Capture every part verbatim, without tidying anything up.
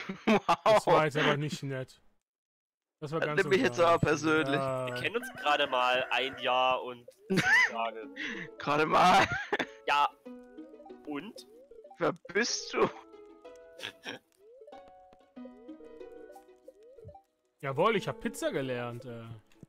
Wow. Das war jetzt aber nicht nett. Das war Das ganz nimmt mich jetzt ungeil. aber persönlich. Ja. Wir kennen uns gerade mal ein Jahr und sieben Tage. Gerade mal. Ja. Und? Wer bist du? Jawohl, ich habe Pizza gelernt. Äh.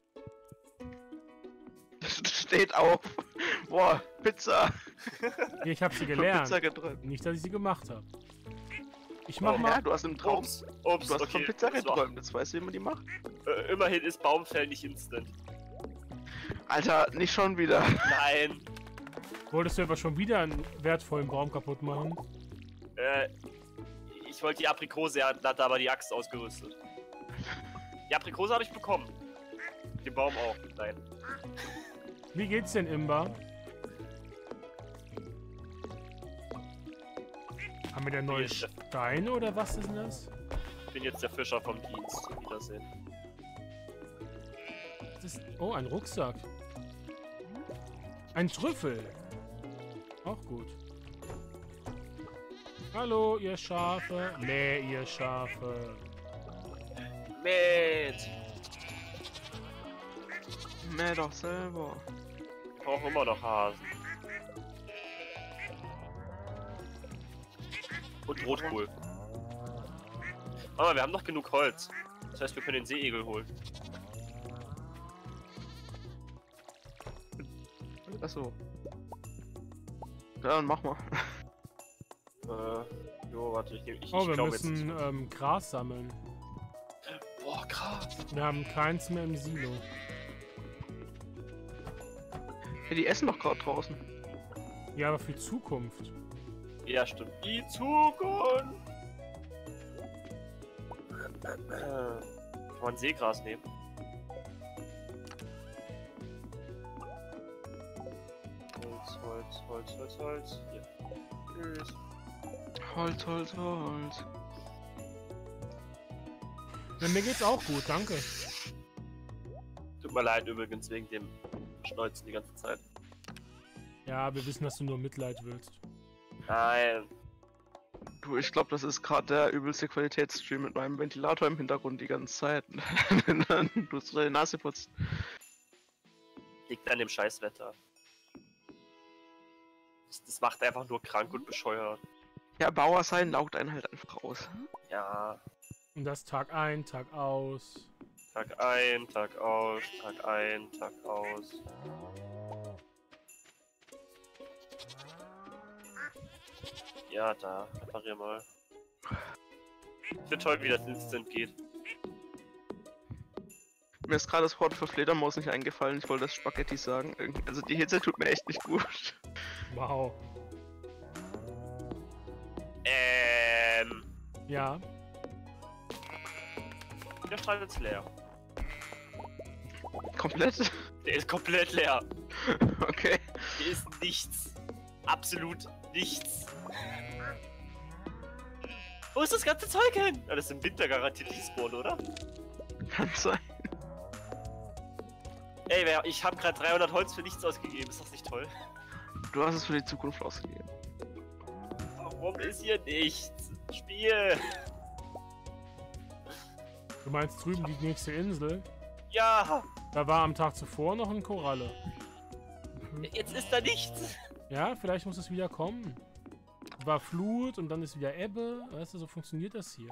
Steht auf. Boah, Pizza. Nee, ich habe sie Von gelernt. Pizza geträumt. Nicht, dass ich sie gemacht habe. Ich mach Oh, mal. Ja, du hast im Traum. Ups, ups, Du hast okay. von Pizza das war- geträumt. Jetzt weißt du, wie man die macht. Äh, immerhin ist Baumfell nicht instant. Alter, nicht schon wieder. Nein. Wolltest du aber schon wieder einen wertvollen Baum kaputt machen? Äh, ich wollte die Aprikose, er hat aber die Axt ausgerüstet. Die Aprikose habe ich bekommen. Den Baum auch. Nein. Wie geht's denn, Imba? Haben wir da neue Hier ist der- Steine oder was ist denn das? Ich bin jetzt der Fischer vom Dienst. Wiedersehen. Das ist, oh, ein Rucksack. Ein Trüffel. Auch gut. Hallo, ihr Schafe. Mäh, ihr Schafe. Mit. Mäh doch selber. Ich brauche immer noch Hasen. Und Rotkohl. Aber wir haben noch genug Holz. Das heißt, wir können den Seeigel holen. Achso. Ja, dann mach mal. Äh, jo, warte, ich, ich, Oh, ich wir glaube jetzt. müssen ähm, Gras sammeln. Boah, krass. Wir haben keins mehr im Silo. Ja, die essen doch gerade draußen. Ja, aber für Zukunft. Ja, stimmt. Die Zukunft! Äh, kann man Seegras nehmen? Holz, Holz, Holz, Holz, Holz. Hier. Tschüss. Holz, Holz, Holz. Ja, mir geht's auch gut, danke. Tut mir leid übrigens wegen dem Schneuzen die ganze Zeit. Ja, wir wissen, dass du nur Mitleid willst. Nein. Du, ich glaube, das ist gerade der übelste Qualitätsstream mit meinem Ventilator im Hintergrund die ganze Zeit. Wenn dann du so deine Nase putzt. Liegt an dem Scheißwetter. Das, das macht einfach nur krank und bescheuert. Ja, Bauer sein laugt einen halt einfach aus. Ja. Und das Tag ein, Tag aus. Tag ein, Tag aus, Tag ein, Tag aus. Ja, da, reparier mal. Ich finde toll, wie das instant geht. Mir ist gerade das Wort für Fledermaus nicht eingefallen, ich wollte das Spaghetti sagen. Irgendwie- Also die Hitze tut mir echt nicht gut. Wow. Ähm. Ja. Der Strand ist leer. Komplett? Der ist komplett leer. Okay. Hier ist nichts. Absolut nichts. Wo ist das ganze Zeug hin? Ja, das ist im Winter garantiert respawn, oder? Kann sein. Ey, wer- ich habe gerade dreihundert Holz für nichts ausgegeben. Ist das nicht toll? Du hast es für die Zukunft ausgegeben. Warum ist hier nichts? Spiel! Du meinst drüben die nächste Insel? Ja! Da war am Tag zuvor noch ein Koralle. Jetzt ist da nichts! Ja, vielleicht muss es wieder kommen. War Flut und dann ist wieder Ebbe. Weißt du, so funktioniert das hier.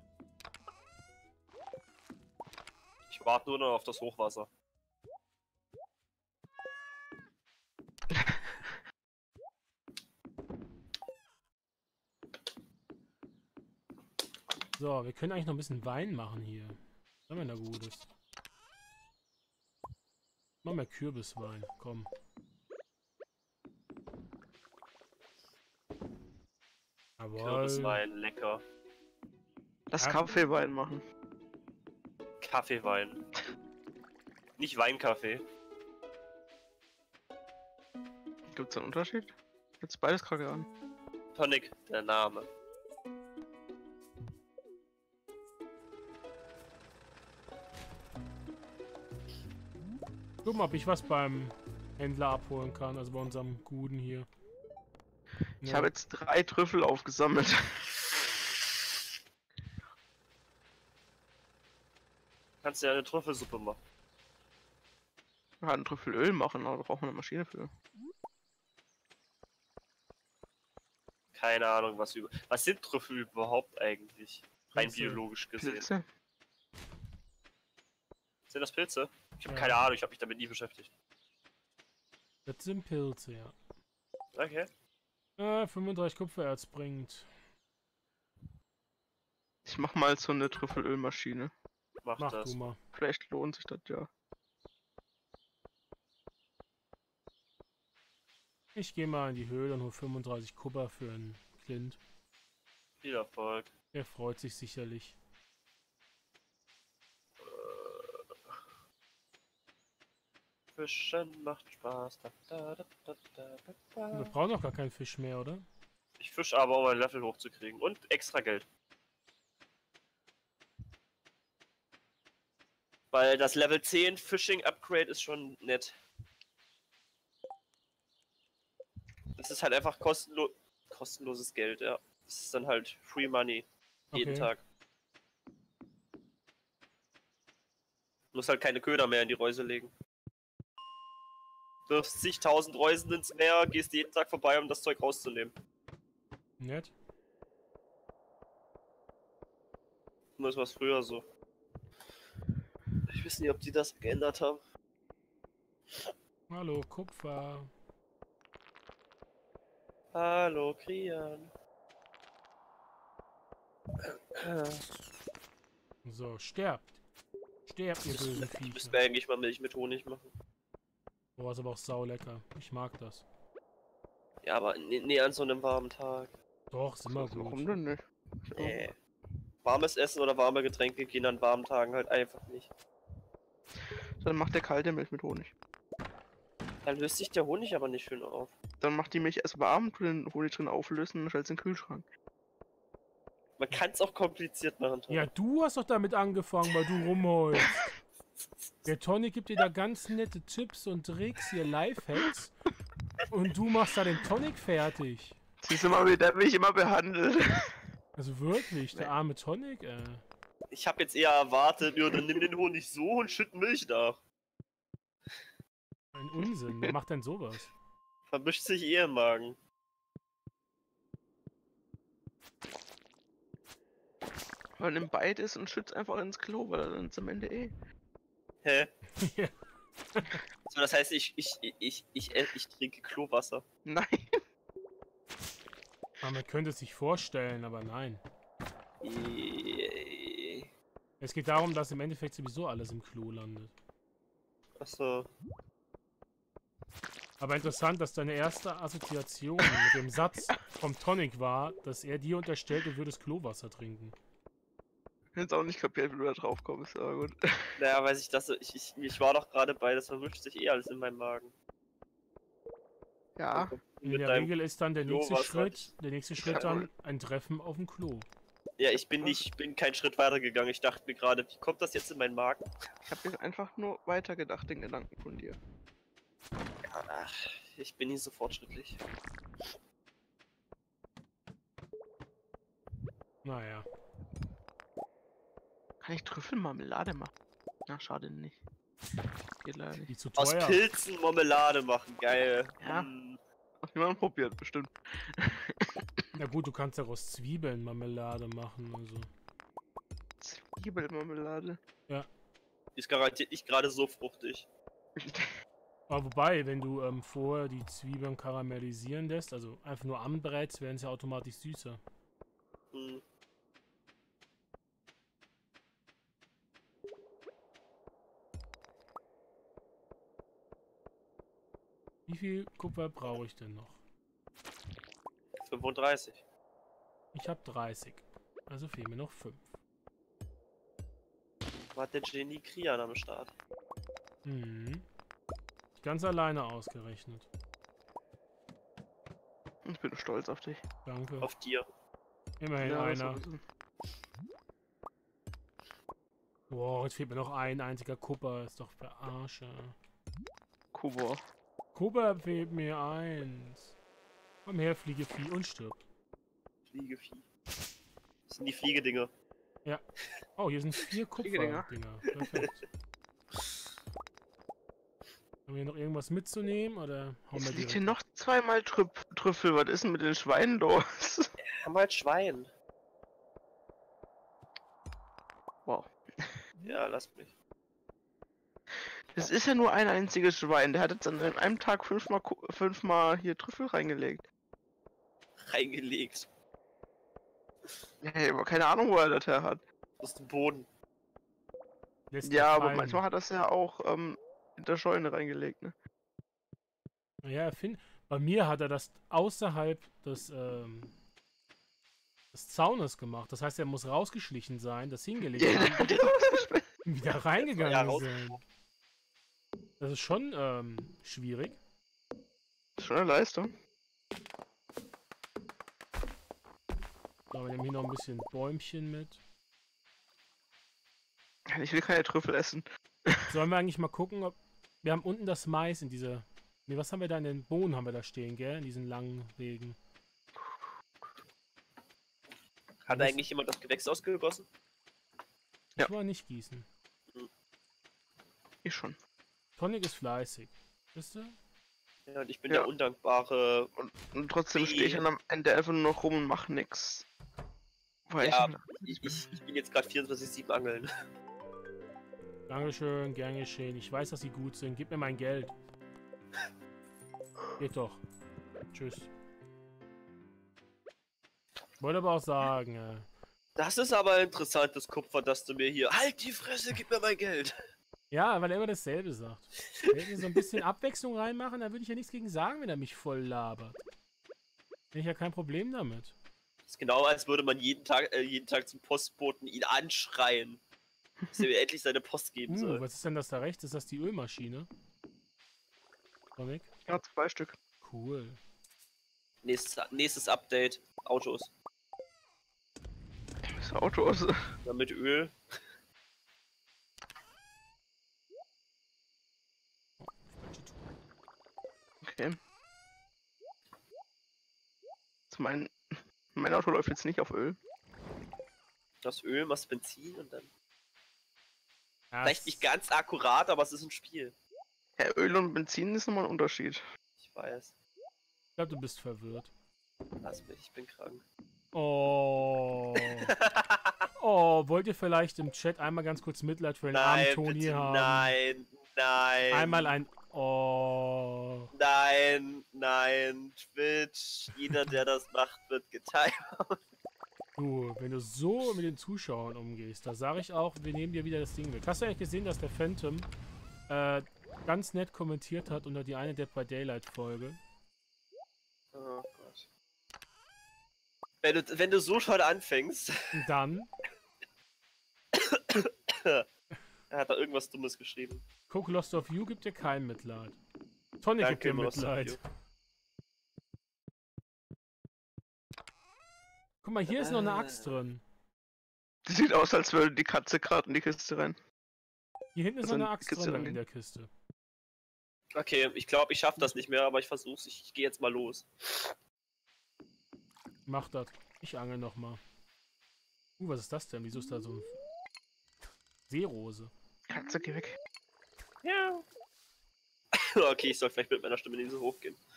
Ich warte nur noch auf das Hochwasser. So, wir können eigentlich noch ein bisschen Wein machen hier. Was haben wir da Gutes? Machen wir Kürbiswein, komm. Jawohl. Kürbiswein, lecker. Lass Ja. Kaffeewein machen. Kaffeewein. Nicht Weinkaffee. Gibt's einen Unterschied? Jetzt beides kacke an. Tonic, der Name. Guck mal, ob ich was beim Händler abholen kann, also bei unserem Guten hier. Ich Ja. habe jetzt drei Trüffel aufgesammelt. Kannst ja eine Trüffelsuppe machen. Wir können Trüffelöl machen, aber da braucht man eine Maschine für. Keine Ahnung, was über. Was sind Trüffel überhaupt eigentlich? Rein Pilze. biologisch gesehen. Pilze. Sind das Pilze? Ich habe Ja. keine Ahnung, ich habe mich damit nie beschäftigt. Das sind Pilze, ja. Okay. Äh, fünfunddreißig Kupfererz bringt. Ich mach mal so eine Trüffelölmaschine. Mach, Mach das. du mal. Vielleicht lohnt sich das ja. Ich gehe mal in die Höhle und hole fünfunddreißig Kupfer für einen Clint. Viel Erfolg. Der freut sich sicherlich. Fischen macht Spaß. Da, da, da, da, da, da. Wir brauchen noch gar keinen Fisch mehr, oder? Ich fische aber, um ein Level hochzukriegen. Und extra Geld. Weil das Level zehn Fishing Upgrade ist schon nett. Das ist halt einfach kostenlo kostenloses Geld, ja. Das ist dann halt Free Money. Jeden Okay. Tag. Muss halt keine Köder mehr in die Reuse legen. Wirfst zigtausend Reusen ins Meer, gehst jeden Tag vorbei, um das Zeug rauszunehmen. Nett. Nur ist was früher so. Ich weiß nicht, ob die das geändert haben. Hallo, Kupfer. Hallo, Krian. So, sterbt. Sterbt, ihr bösen Ich müsste Viecher. mir eigentlich mal Milch mit Honig machen. Boah, ist aber auch saulecker. Ich mag das. Ja, aber nee, nee an so einem warmen Tag. Doch, ist immer Warum gut. denn nicht? Nee. Warmes Essen oder warme Getränke gehen an warmen Tagen halt einfach nicht. Dann macht der kalte Milch mit Honig. Dann löst sich der Honig aber nicht schön auf. Dann macht die Milch erst warm, tu den Honig drin auflösen und stellst in den Kühlschrank. Man kann es auch kompliziert machen. Tom. Ja, du hast doch damit angefangen, weil du rumholst. Der Tony gibt dir da ganz nette Tipps und Tricks, hier Lifehacks. Und du machst da den Tonic fertig. Siehst du mal, wie der mich immer behandelt. Also wirklich, der arme Tonic, äh. Ich habe jetzt eher erwartet, ja, dann nimm den Honig so und schütt Milch nach. Ein Unsinn. Wer macht denn sowas? Vermischt sich eh im Magen. Man nimmt beides und schützt einfach ins Klo, weil dann ist am Ende eh. Hä? Ja. So, das heißt, ich, ich, ich, ich, ich, ich, ich trinke Klowasser. Nein. Aber man könnte es sich vorstellen, aber nein. Äh, Es geht darum, dass im Endeffekt sowieso alles im Klo landet. Achso. Aber interessant, dass deine erste Assoziation mit dem Satz vom Tonic war, dass er dir unterstellt, du würdest Klowasser trinken. Ich hab's auch nicht kapiert, wie du da drauf kommst, aber gut. Naja, weiß ich, das, ich, ich, ich war doch gerade bei, das vermischt sich eh alles in meinem Magen. Ja, In Mit der deinem Regel ist dann der nächste Klowasser. Schritt, der nächste Schritt dann ein Treffen auf dem Klo. Ja, ich bin nicht, ich bin keinen Schritt weiter gegangen. Ich dachte mir gerade, wie kommt das jetzt in meinen Magen? ich hab jetzt einfach nur weitergedacht, den Gedanken von dir. Ach, ich bin nicht so fortschrittlich. Naja. Kann ich Trüffelmarmelade machen? Na, schade nicht. Geht leider nicht. Die zu Aus teuer. Pilzen Marmelade machen, geil. Ja. Hm. Hat jemand probiert, bestimmt. Na gut, du kannst daraus Zwiebeln Marmelade machen, also. Zwiebelmarmelade. Die ist garantiert nicht gerade so fruchtig. Aber wobei, wenn du ähm, vorher die Zwiebeln karamellisieren lässt, also einfach nur anbrätst, werden sie automatisch süßer. Hm. Wie viel Kupfer brauche ich denn noch? fünfunddreißig. Ich habe dreißig. Also fehlen mir noch fünf. War der Genie Krian am Start? Mhm. Ganz alleine ausgerechnet. Ich bin stolz auf dich. Danke. Auf dir. Immerhin Ja, einer. sowieso. Boah, jetzt fehlt mir noch ein einziger Kupfer. Ist doch verarsche. Kuba. Kupfer fehlt mir eins. Komm her, Fliegevieh und stirb. Fliegevieh. Das sind die Fliegedinger. Ja. Oh, hier sind vier Dinger. Kupfer-Dinger. Perfekt. Haben wir hier noch irgendwas mitzunehmen oder hauen Es wir liegt direkt hier ab? noch zweimal Trüff Trüffel. Was ist denn mit den Schweinen los? Wir haben halt Schwein. Wow. Ja, lass mich. Das ist ja nur ein einziges Schwein. Der hat jetzt an einem Tag fünfmal, Ku- fünfmal hier Trüffel reingelegt. Reingelegt. Hey, aber keine Ahnung, wo er das her hat. Aus dem Boden. Lässt Ja, er aber fallen. manchmal hat das ja auch ähm, in der Scheune reingelegt, ne? Ja, er find, bei mir hat er das außerhalb des, ähm, des Zaunes gemacht. Das heißt, er muss rausgeschlichen sein, das hingelegt Ja, der haben, hat den rausgeschmissen. wieder Ja, reingegangen raus- sein. Das ist schon ähm, schwierig. Schon eine Leistung. So, wir nehmen hier noch ein bisschen Bäumchen mit. Ich will keine Trüffel essen. Sollen wir eigentlich mal gucken, ob... Wir haben unten das Mais in dieser... Ne, was haben wir da in den Bohnen haben wir da stehen, gell? In diesen langen Wegen. Hat eigentlich jemand das Gewächs ausgegossen? Ja. Ich war nicht gießen. Ich schon. Tonic ist fleißig. Wisst ihr? Ja, und ich bin Ja. der undankbare. Und, und trotzdem Wie? stehe ich dann am Ende einfach nur noch rum und mach nix. Weil Ja, ich... ich, ich, ich bin jetzt gerade vierunddreißig sieben angeln. Dankeschön, gern geschehen. Ich weiß, dass sie gut sind. Gib mir mein Geld. Geht doch. Tschüss. Wollte aber auch sagen, äh, Das ist aber interessantes Kupfer, dass du mir hier. Halt die Fresse, gib mir mein Geld! ja, weil er immer dasselbe sagt. Wenn wir so ein bisschen Abwechslung reinmachen, dann würde ich ja nichts gegen sagen, wenn er mich voll labert. Hätte ich ja kein Problem damit. Das ist genau, als würde man jeden Tag, äh, jeden Tag zum Postboten ihn anschreien. Dass er mir endlich seine Post geben Uh, soll. was ist denn das da rechts? Ist das die Ölmaschine? Tonic? Ja, zwei Stück. Cool. Nächstes, nächstes Update. Autos. Das Auto ist... Ja, mit Öl. Okay. Also mein, mein Auto läuft jetzt nicht auf Öl. Das Öl, machst Benzin und dann. Ja, Vielleicht es- nicht ganz akkurat, aber es ist ein Spiel. Ja, Öl und Benzin ist nochmal ein Unterschied. Ich weiß. Ich glaube, du bist verwirrt. Lass mich, ich bin krank. Oh. Oh, wollt ihr vielleicht im Chat einmal ganz kurz Mitleid für den armen Nein, Toni bitte, haben? nein, nein. Einmal ein Oh. Nein, nein, Twitch. Jeder, der das macht, wird geteilt. Du, wenn du so mit den Zuschauern umgehst, da sage ich auch, wir nehmen dir wieder das Ding weg. Hast du eigentlich gesehen, dass der Phantom äh, ganz nett kommentiert hat unter die eine Dead by Daylight Folge? Oh Gott. Wenn du, wenn du so schon anfängst, Und dann, er hat da irgendwas Dummes geschrieben. Coke Lost of You gibt dir kein Mitleid. Tonic gibt Danke, dir Lost of Mitleid. You. Guck mal, hier ist noch eine Äh. Axt drin. Die sieht aus, als würde die Katze gerade in die Kiste rein. Hier hinten ist Also noch eine in die Axt Kiste drin rein. in der Kiste. Okay, ich glaube, ich schaffe das nicht mehr, aber ich versuch's. Ich, ich gehe jetzt mal los. Mach das. Ich angel noch mal. Uh, was ist das denn? Wieso ist da so ein Seerose? Katze, geh weg. Ja. Okay, ich soll vielleicht mit meiner Stimme nicht so hoch gehen.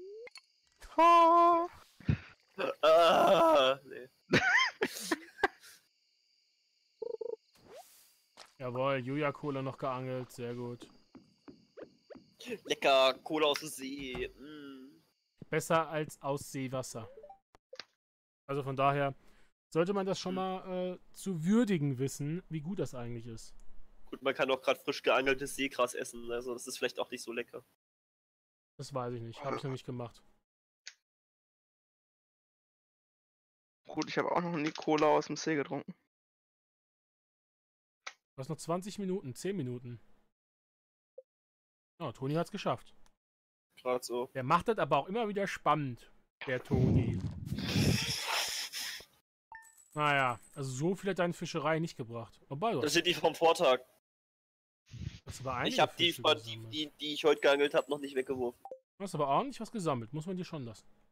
Oh. Ah, nee. Jawohl, Julia Cola noch geangelt. Sehr gut. Lecker, Cola aus dem See. Mm. Besser als aus Seewasser. Also von daher sollte man das schon mal äh, zu würdigen wissen, wie gut das eigentlich ist. Gut, man kann auch gerade frisch geangeltes Seegras essen, also das ist vielleicht auch nicht so lecker. Das weiß ich nicht. Habe ich noch nicht gemacht. Gut, ich habe auch noch nie Cola aus dem See getrunken. Du hast noch zwanzig Minuten, zehn Minuten. Oh, Toni hat's geschafft. Gerade so. Der macht das aber auch immer wieder spannend, der Toni. Naja, also so viel hat deine Fischerei nicht gebracht. Wobei, du Das hast, sind die vom Vortag. hast aber einige Ich habe die, Fische die, gesammelt. die, die ich heute geangelt habe, noch nicht weggeworfen. Du hast aber ordentlich was gesammelt, muss man dir schon lassen.